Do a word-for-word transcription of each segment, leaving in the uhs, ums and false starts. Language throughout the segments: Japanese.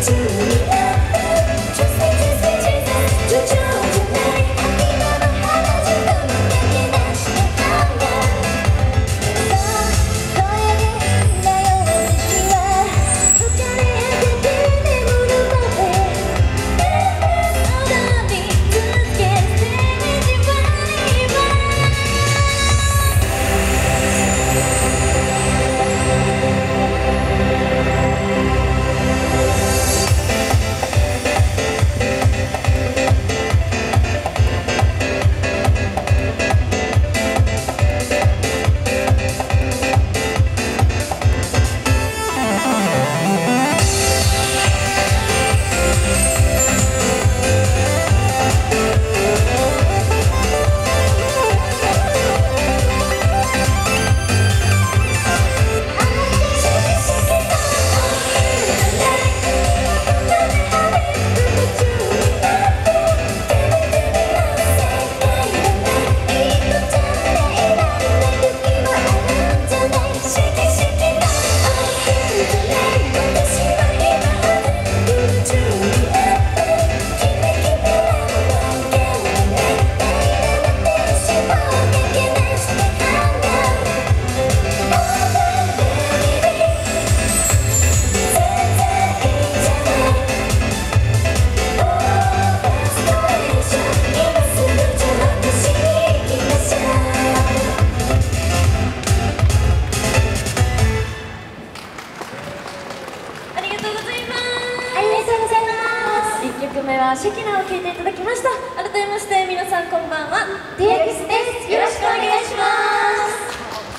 はシェキナを聴いていただきました。改めまして皆さんこんばんは、 ディーエックス です。よろしくお願いします。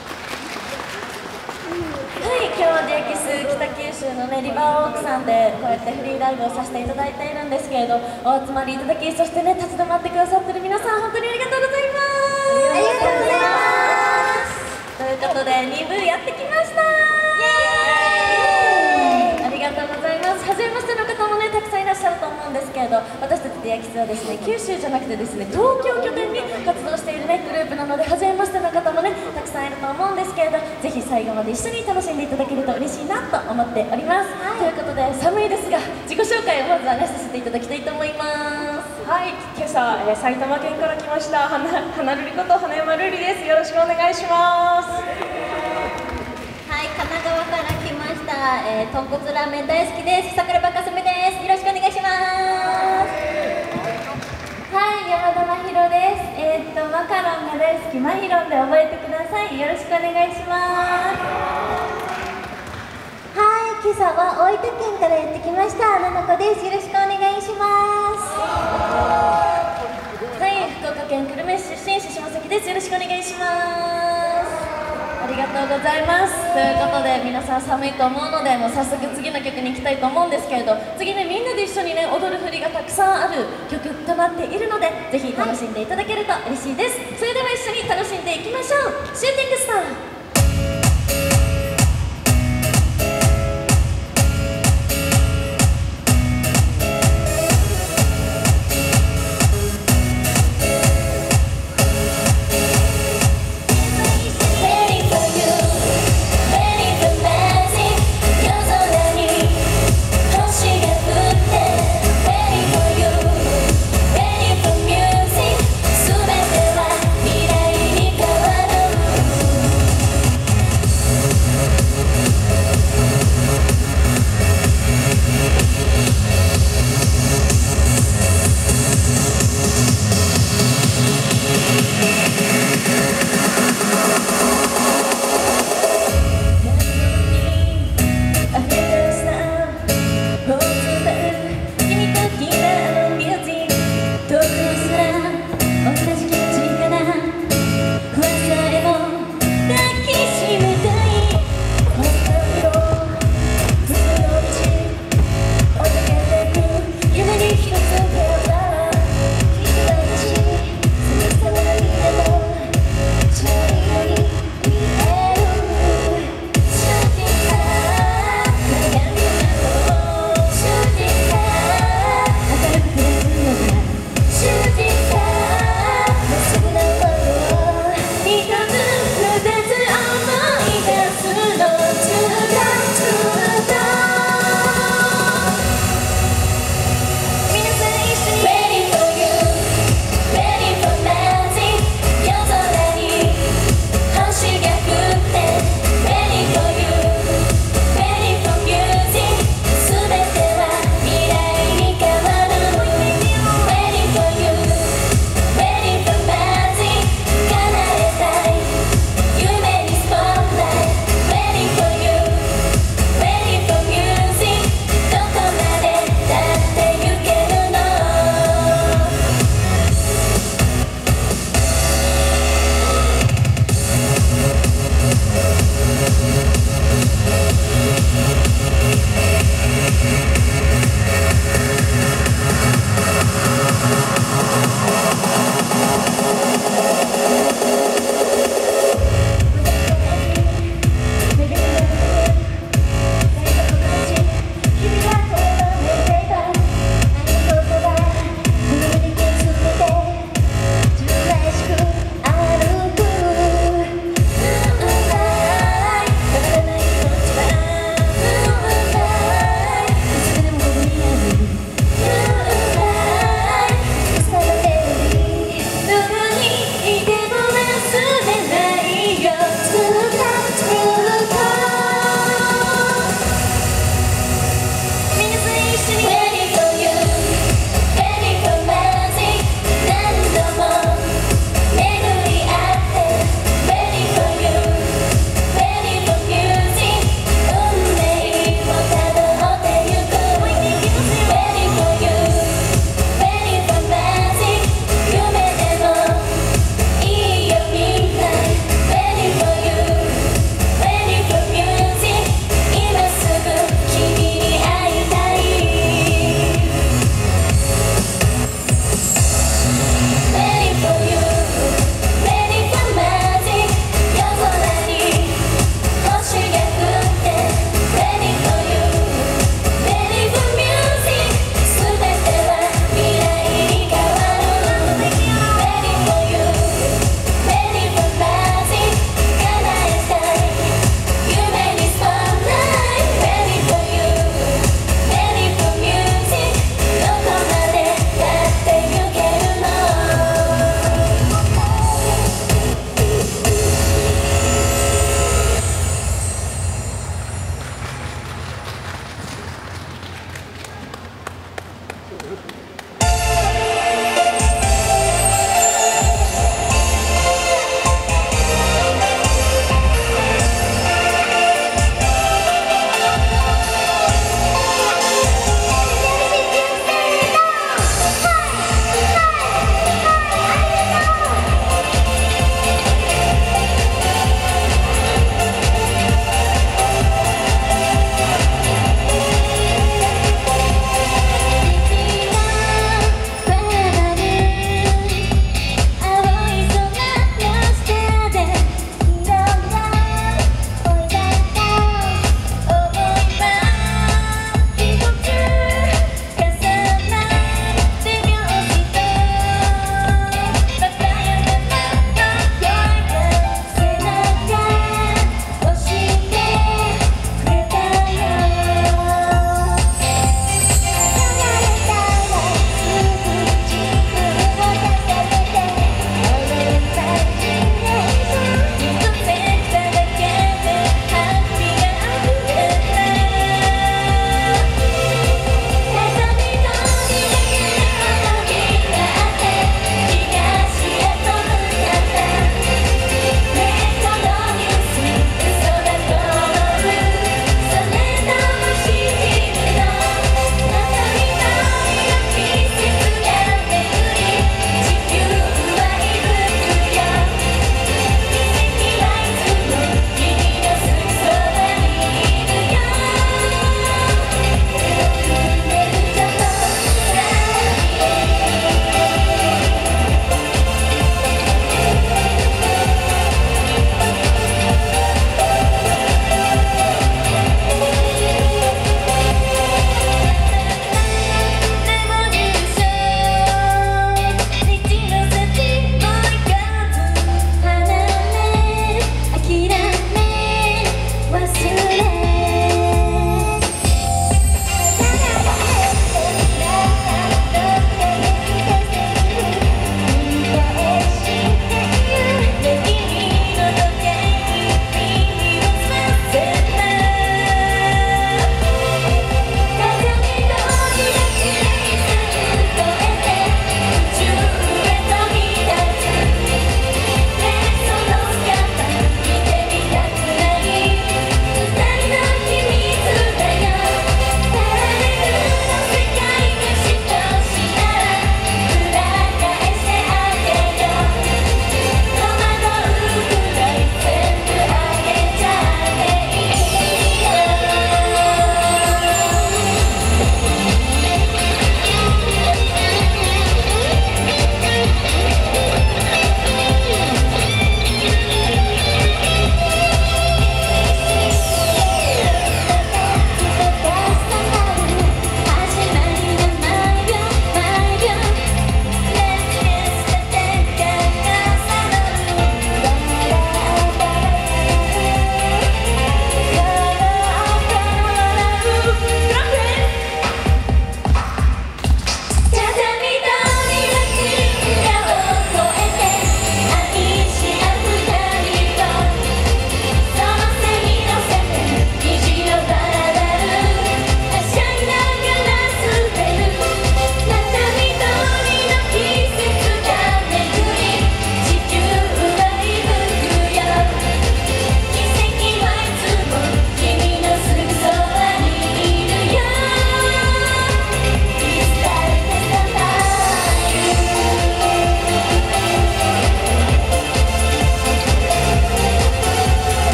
はい、今日は ディーエックス 北九州のねリバーオークさんでこうやってフリーライブをさせていただいているんですけれど、お集まりいただき、そしてね立ち止まってくださってる皆さん本当にありがとうございます。ありがとうございます。ということでに部やってきました。イエーイ、ありがとうございます。初めましての方もねたくさんいらっしゃると思うんですけれど、私たち ディーエックス はですね九州じゃなくてですね東京拠点に活動しているねグループなので、初めましての方もねたくさんいると思うんですけれど、ぜひ最後まで一緒に楽しんでいただけると嬉しいなと思っております。はい、ということで寒いですが自己紹介をまずはねさせていただきたいと思います。 はい、今朝、えー、埼玉県から来ましたはなはなるりこと花山るりです。よろしくお願いします。 はい、神奈川から来ました、えー、豚骨ラーメン大好きです。桜庭かすみです。よろしくお願いします。 はい、山田真宙です。えー、っとマカロンが大好き、マヒロンで覚えてください。よろしくお願いします。 はい、今朝は大分県からやってきましたななこです。よろしくお願いします。 はい、福岡県久留米市出身、獅子関です。よろしくお願いします。ありがとうございます。ということで皆さん寒いと思うので、もう早速次の曲に行きたいと思うんですけれど、次ねみんなで一緒にね踊る振りがたくさんある曲となっているので、ぜひ楽しんでいただけると嬉しいです。それでは一緒に楽しんでいきましょう。シューティングスター。 「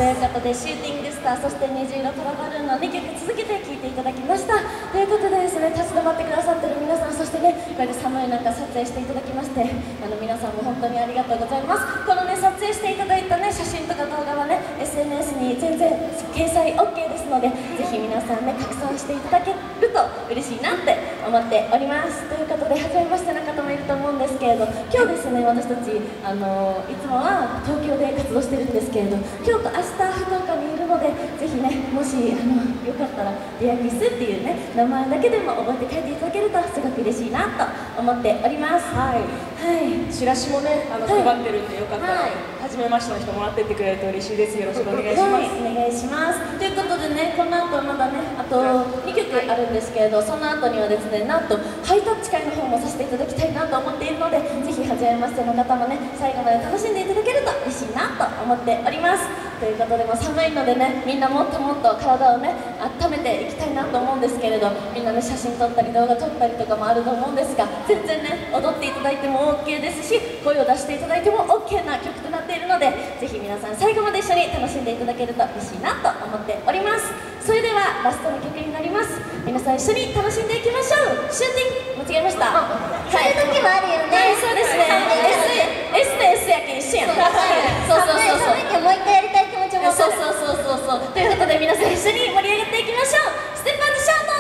ということで、シューティングスター、そして虹色トラバルーンのにきょく続けて聴いていただきました。ということでですね、立ち止まってくださってる皆さん、そしてね、これで寒い中撮影していただきまして、あの皆さんも本当にありがとうございます。このね、撮影していただいたね、写真とか動画はね、エスエヌエス に全然掲載 オーケー ですので、ぜひ皆さんね、拡散していただけると嬉しいなって思っております。ということで、初めましての方もいると思うんですけれど、今日ですね、私たち、あのいつもは東京で活動してるんですけれど、今日と明日福岡にいるので、ぜひね、もしあのよかったらディアキスっていうね、名前だけでも覚えて帰っていただけるとすごく嬉しいなと思っております。 はい、 はい、 チラシもね、あのはい配ってるんで、よかったら、 はい初めましての人もらってってくれると嬉しいです。よろしくお願いします。 はい、お願いします。ということでね、この後まだね、あとにきょくあるんですけれど、その後にはですね、なんとハイタッチ会の方もさせていただきたいなと思っているので、ぜひ初めましての方もね、最後まで楽しんでいただけると嬉しいなと思っております。ということで、も寒いのでね、みんなもっともっと体をね、温めていきたいなと思うんですけれど、みんなね、写真撮ったり動画撮ったりとかもあると思うんですが、全然ね、踊っていただいても オーケー ですし、声を出していただいても オーケー な曲となっているので、ぜひ皆さん最後まで一緒に楽しんでいただけると嬉しいなと思っております。それではラストの曲になります。皆さん一緒に楽しんでいきましょう。シューティング間違えました。 そういう時もあるよね。 はい、そうですね。S で S やけん一緒やん。そうそうそうそう。 寒いけどもう一回やりたい気持ちもわかる。 そうそうそうそうそう。ということで皆さん一緒に盛り上がっていきましょう。ステップアンドシャウト。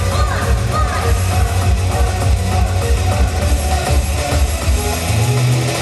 「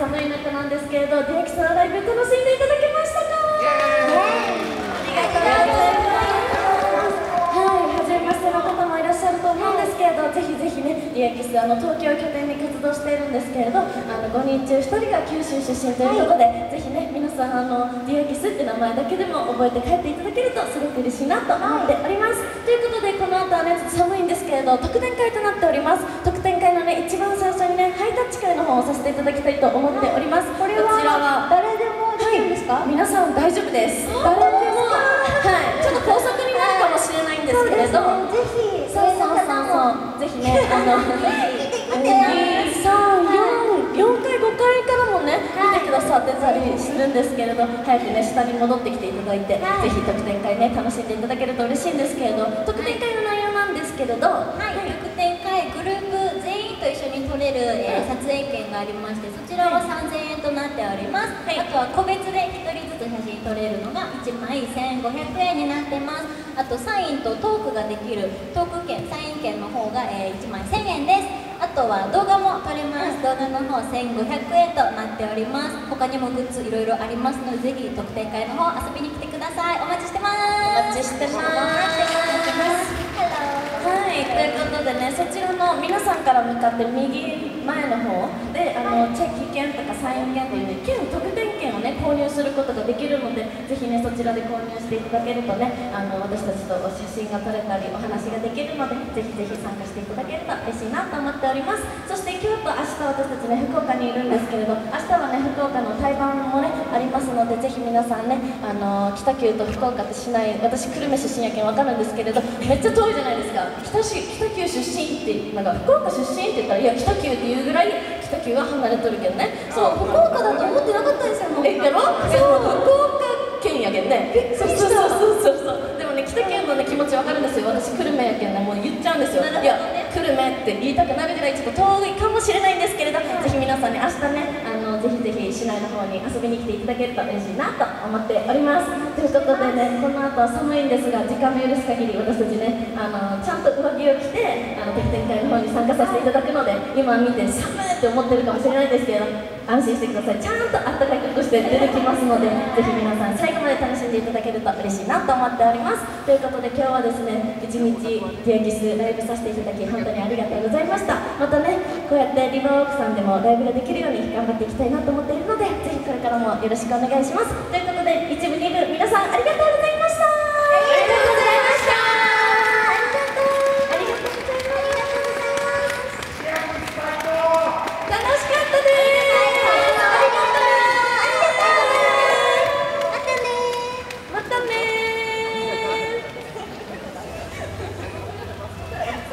寒い中なんですけれど、ディアキスのライブ楽しんでいただけましたか？ありがとうございます。はい、初めましての方もいらっしゃると思うんですけれど、ぜひぜひね、ディアキスあの東京を拠点に活動しているんですけれど、あのごにん中ひとりが九州出身ということで、ぜひね、皆さんあのディアキスって名前だけでも覚えて帰っていただけるとすごく嬉しいなと思っております。ということで、この後はね、ちょっと寒いんですけれど、特典会となっております。特典会のね、一番最初にね、ハイタッチ会の方をさせていただきたいと思っております。これはこちらは誰でもできるんですか？ はい、皆さん大丈夫です。誰でも、はい、ちょっと高速になるかもしれないんですけれど、 ぜひそうそうそうそう、ぜひね、あのに、さん、よん、よんかい、ごかいからもね、見てくださってたりするんですけれど、早くね、下に戻ってきていただいて、ぜひ特典会ね、楽しんでいただけると嬉しいんですけれど、特典会の内容なんですけれど、 はい、特典会グループ全員と一緒に撮れる、えー、撮影券がありまして、そちらはさんぜんえんとなっております。はい、あとは個別でひとりずつ写真撮れるのがいちまいせんごひゃくえんになってます。あとサインとトークができるトーク券、サイン券の方が、えー、いちまいせんえんです。あとは動画も撮れます。動画の方せんごひゃくえんとなっております。他にもグッズいろいろありますので、ぜひ特典会の方遊びに来てください。お待ちしてます。 お待ちしてます。はい、ということでね、そちらの皆さんから向かって右前の方で、あのチェキ券とかサイン券というね、旧特典券をね、購入することができるので、ぜひね、そちらで購入していただけるとね、あの私たちと写真が撮れたり、お話ができるので、ぜひぜひ参加していただけると嬉しいなと思っております。そして今日と明日私たちね、福岡にいるんですけれど、明日はね、福岡の対バンもね、ありますので、ぜひ皆さんね、あの北九と福岡って市内、私久留米出身やけんわかるんですけれど、めっちゃ遠いじゃないですか。北市北九出身ってなんか福岡出身って言ったら、いや北九っていうぐらい北九は離れとるけどね。そう、福岡だと思ってなかったですよ。え、やろ？そう、福岡県やけんね。そうそうそうそうそう。でもね、北九のね気持ちわかるんですよ。私久留米やけんね、もう言っちゃうんですよ。いや、久留米って言いたくなるぐらいちょっと遠いかもしれないんですけれど、ぜひ皆さんね、明日ね、あのぜひぜひ市内の方に遊びに来ていただけると嬉しいなと思っております。ということでね、この後は寒いんですが、時間の許す限り私たちね、あのちゃんと上着を着て、あの特典会の方に参加させていただくので、今見て寒いって思ってるかもしれないですけど、安心してください。ちゃんとあったかい格好して出てきますので、ぜひ皆さん最後まで楽しんでいただけると嬉しいなと思っております。ということで今日はですね、一日ディアキスライブさせていただき本当にありがとうございました。またね、こうやってリバーウォークさんでもライブができるように頑張っていきたいなと思っているので、ぜひこれからもよろしくお願いします。ということで、一部